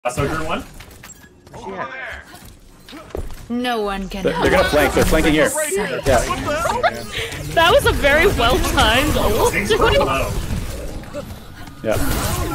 Sojourn one. No one can. They're gonna flank. They're flanking here. Yeah. That was a very well timed ult. Things are low. Yeah.